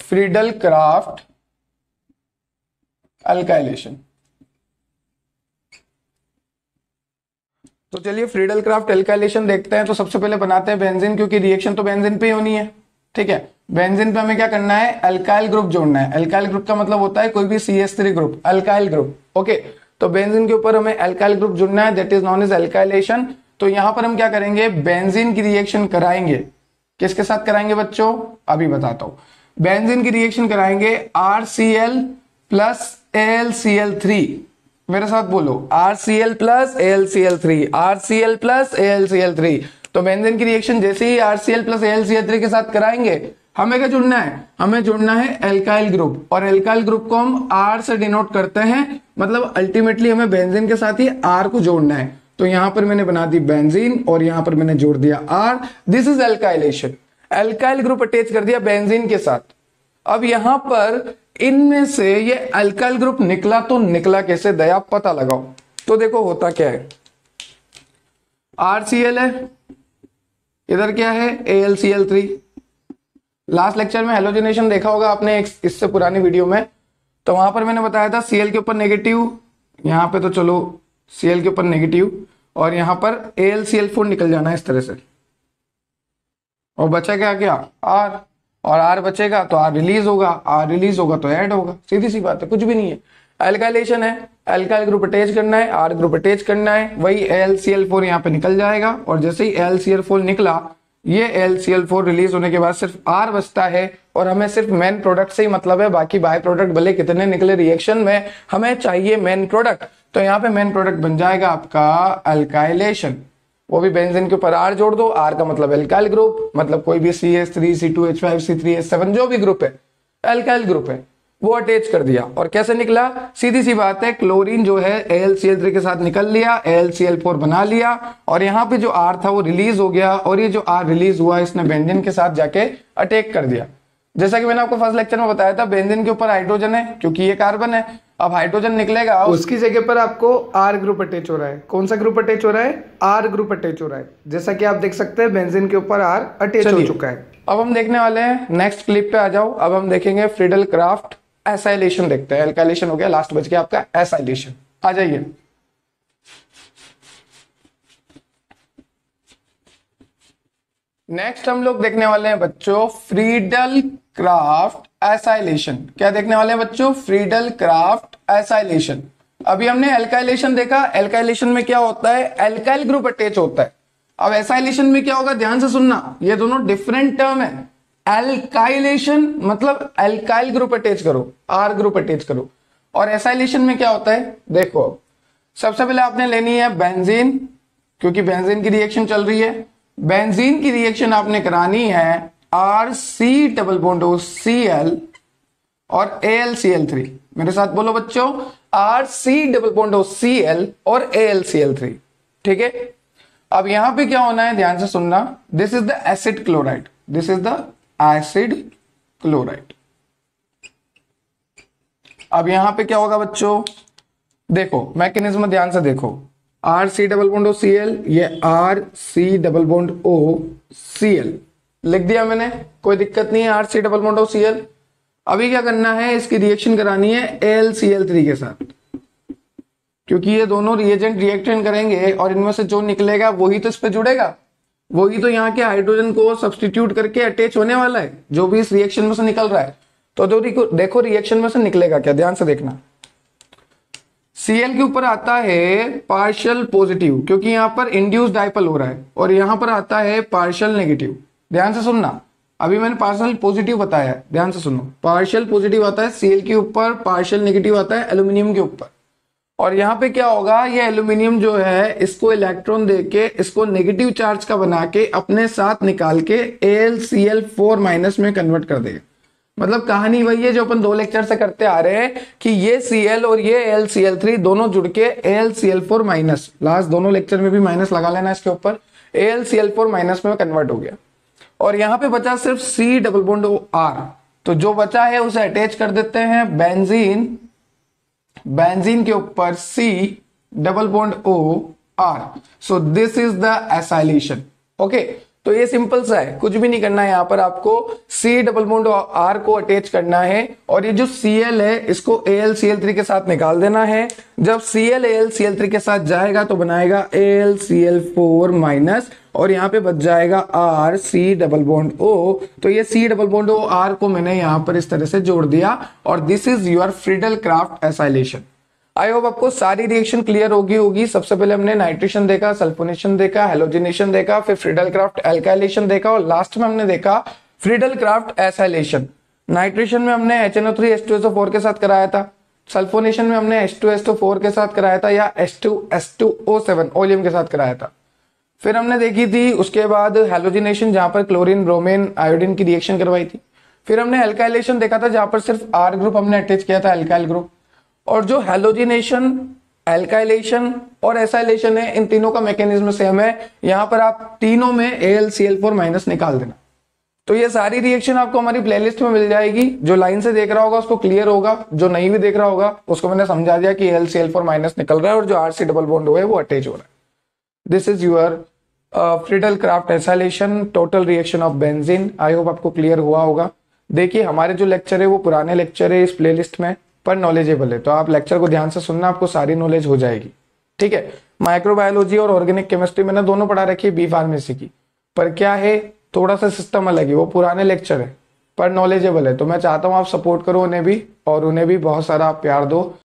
Friedel craft alkylation. तो चलिए Friedel craft alkylation देखते हैं। तो सबसे पहले बनाते हैं बेंजीन, क्योंकि रिएक्शन तो बेंजीन पे ही होनी है। ठीक है, बेंजीन पे हमें क्या करना है, अल्काइल ग्रुप जोड़ना है। अल्काइल ग्रुप का मतलब होता है कोई भी CH3 group, alkyl group. Okay, तो बेंजीन के ऊपर हमें अल्काइल ग्रुप जोड़ना है, that is known as alkylation. तो यहां पर हम क्या करेंगे, बेंजीन की रिएक्शन कराएंगे। किसके साथ कराएंगे बच्चों, अभी बताता हूं। बेंजीन की रिएक्शन कराएंगे RCl प्लस AlCl3। मेरे साथ बोलो, RCl plus AlCl3, RCl plus AlCl3। तो बेंजीन की रिएक्शन जैसे ही RCl प्लस AlCl3 के साथ कराएंगे, हमें क्या जुड़ना है, हमें जुड़ना है एल्काइल ग्रुप। और एल्काइल ग्रुप को हम R से डिनोट करते हैं, मतलब अल्टीमेटली हमें बेंजीन के साथ ही R को जोड़ना है। तो यहां पर मैंने बना दी बेंजीन और यहां पर मैंने जोड़ दिया R। This is alkylation. Alkyl group attach कर दिया बेंजीन के साथ। अब यहां पर इनमें से ये अल्काइल ग्रुप निकला, तो निकला कैसे, दया पता लगाओ। तो देखो होता क्या है, RCl है, इधर क्या है AlCl3। लास्ट लेक्चर में हेलोजनेशन देखा होगा आपने इससे पुरानी वीडियो में, तो वहां पर मैंने बताया था Cl के ऊपर नेगेटिव, यहां पे तो चलो Cl के ऊपर नेगेटिव और यहां पर AlCl4 निकल जाना है इस तरह से। और बचा क्या क्या R, और R बचेगा तो R रिलीज होगा, R रिलीज होगा तो ऐड होगा। सीधी सी बात है, कुछ भी नहीं है। अल्काइलेशन है, अल्काइल ग्रुप अटैच करना है, R ग्रुप अटैच करना है, वही AlCl4 यहाँ पे निकल जाएगा। और जैसे ही AlCl4 निकला, ये AlCl4 रिलीज होने के बाद सिर्फ R बचता है। और हमें सिर्फ मेन प्रोडक्ट से ही मतलब है, बाकी बाय प्रोडक्ट भले कितने निकले रिएक्शन में, हमें चाहिए मेन प्रोडक्ट। तो यहाँ पे मेन प्रोडक्ट बन जाएगा आपका अल्काइलेशन। वो भी बेंजीन के ऊपर R जोड़ दो, R का मतलब एल्काइल ग्रुप, मतलब कोई भी CH3 C2H5 C3H7 जो भी ग्रुप है, एल्काइल ग्रुप है, वो अटैच कर दिया। और कैसे निकला, सीधी सी बात है, क्लोरीन जो है AlCl3 के साथ निकल लिया, AlCl4 बना लिया, और यहाँ पे जो R था वो रिलीज हो गया। और ये जो R रिलीज हुआ, इसने बेंजीन के साथ जाके अटैक कर दिया। जैसा कि मैंने आपको फर्स्ट लेक्चर में बताया था, बेंजीन के ऊपर हाइड्रोजन है क्योंकि ये कार्बन है। अब हाइड्रोजन निकलेगा, उसकी जगह पर आपको R ग्रुप अटैच हो रहा है। कौन सा ग्रुप अटैच हो रहा है, R ग्रुप अटैच हो रहा है। जैसा कि आप देख सकते हैं बेंजीन के ऊपर R अटैच हो चुका है। अब हम देखने वाले हैं नेक्स्ट क्लिप पे आ जाओ। अब हम देखेंगे फ्रीडल क्राफ्ट एसाइलेशन देखते हैं। एल्काइलेशन हो गया, लास्ट बच गया आपका एसाइलेशन। आ जाइए। नेक्स्ट हम लोग देखने वाले हैं बच्चों फ्रीडल क्राफ्ट एसाइलेशन। क्या देखने वाले हैं बच्चों, फ्रीडल क्राफ्ट एसाइलेशन। अभी हमने एल्काइलेशन देखा, एल्काइलेशन में क्या होता है, एल्काइल ग्रुप अटैच होता है। अब एसाइलेशन में क्या होगा, ध्यान से सुनना, ये दोनों डिफरेंट टर्म है। एल्काइलेशन मतलब एल्काइल ग्रुप अटैच करो, R ग्रुप अटैच करो। और एसाइलेशन में क्या होता है, देखो सबसे पहले आपने लेनी है बेंजीन, क्योंकि बेंजीन की रिएक्शन चल रही है। बेंजीन की रिएक्शन आपने करानी है RC डबल बॉन्ड Cl और AlCl3। मेरे साथ बोलो बच्चों, RC डबल बॉन्ड Cl और AlCl3। ठीक है, अब यहां पे क्या होना है, ध्यान से सुनना, this is the acid chloride, this is the acid chloride. अब यहां पे क्या होगा बच्चों, देखो मैकेनिज्म ध्यान से देखो, RC डबल बॉन्ड Cl, ये RC डबल बॉन्ड Cl लिख दिया मैंने, कोई दिक्कत नहीं है। RC double bond Cl। अभी क्या करना है, इसकी रिएक्शन करानी है AlCl3 के साथ, क्योंकि ये दोनों रिएजेंट रिएक्शन करेंगे और इनमें से जो निकलेगा वही तो इस पे जुड़ेगा, वही तो यहाँ के हाइड्रोजन को सब्सटीट्यूट करके अटैच होने वाला है, जो भी इस रिएक्शन में से निकल रहा है। तो देखो रिएक्शन में से निकलेगा क्या, ध्यान से देखना। Cl के ऊपर आता है पार्शियल पॉजिटिव, क्योंकि यहां पर इंड्यूस डाइपोल हो रहा है, और यहां पर आता है पार्शियल नेगेटिव। ध्यान से सुनना, अभी मैंने पार्शियल पॉजिटिव बताया है, ध्यान से सुनो। पार्शियल पॉजिटिव आता है Cl के ऊपर, पार्शियल नेगेटिव आता है एल्यूमिनियम के ऊपर। और यहां पे क्या होगा, ये एल्यूमिनियम जो है इसको इलेक्ट्रॉन देके इसको नेगेटिव चार्ज का बना के अपने साथ निकाल के AlCl4- में कन्वर्ट कर देगा। मतलब कहानी वही है जो अपन 2 लेक्चर से करते आ रहे हैं कि ये Cl और ये AlCl3 दोनों जुड़ के AlCl4-, लास्ट दोनों लेक्चर में भी माइनस लगा लेना इसके ऊपर, AlCl4- में कन्वर्ट हो गया। और यहां पे बचा सिर्फ C डबल बॉन्ड R, तो जो बचा है उसे अटैच कर देते हैं बेंजीन के ऊपर C double bond O R। So this is the acylation. Okay, तो ये सिंपल सा है, कुछ भी नहीं करना है। यहाँ पर आपको C डबल बॉन्ड R को अटैच करना है और ये जो Cl है इसको AlCl3 के साथ निकाल देना है। जब Cl AlCl3 के साथ जाएगा तो बनाएगा AlCl4 माइनस और यहाँ पे बच जाएगा R C double bond O। तो ये C double bond O R को मैंने यहाँ पर इस तरह से जोड़ दिया और this is your Friedel Crafts acylation. I hope आपको सारी रिएक्शन क्लियर होगी। सबसे पहले हमने नाइट्रेशन देखा, सल्फोनेशन देखा, हेलोजिनेशन देखा, फिर फ्रीडल क्राफ्ट एल्काइलेशन देखा और लास्ट में हमने देखा फ्रीडल क्राफ्ट एसाइलेशन। नाइट्रेशन में हमने HNO3 H2SO4 के साथ कराया था, सल्फोनेशन में हमने H2SO4 के साथ कराया था या H2S2O7 ओलियम के साथ कराया था। फिर हमने देखी थी उसके बाद हेलोजिनेशन जहां पर क्लोरीन ब्रोमीन आयोडीन की रिएक्शन करवाई थी। फिर हमने एल्काइलेशन देखा था जहां पर सिर्फ R ग्रुप हमने अटैच किया था, एल्काइल ग्रुप। और जो हेलोजिनेशन, एल्काइलेशन और एसाइलेशन है, इन तीनों का मैकेनिज्म सेम है। यहां पर आप तीनों में AlCl4 माइनस निकाल देना। तो ये सारी रिएक्शन आपको हमारी प्लेलिस्ट में मिल जाएगी। जो लाइन से देख रहा होगा उसको क्लियर होगा, जो नहीं भी देख रहा होगा उसको मैंने समझा दिया कि AlCl4 माइनस निकल रहा है और जो RC डबल बॉन्ड है वो अटैच हो रहा है। This is your Friedel Crafts acylation total reaction of benzene. I hope आपको क्लियर हुआ होगा। देखिए हमारे जो लेक्चर है वो पुराने लेक्चर है इस प्लेलिस्ट में, पर नॉलेजेबल है, तो आप लेक्चर को ध्यान से सुनना, आपको सारी नॉलेज हो जाएगी। ठीक है, माइक्रोबायोलॉजी और ऑर्गेनिक केमिस्ट्री मैंने दोनों पढ़ा रखी है बी फार्मेसी की, पर क्या है थोड़ा सा सिस्टम अलग है, वो पुराने लेक्चर है पर नॉलेजेबल है। तो मैं चाहता हूँ आप सपोर्ट करो उन्हें भी और उन्हें भी बहुत सारा आप प्यार दो।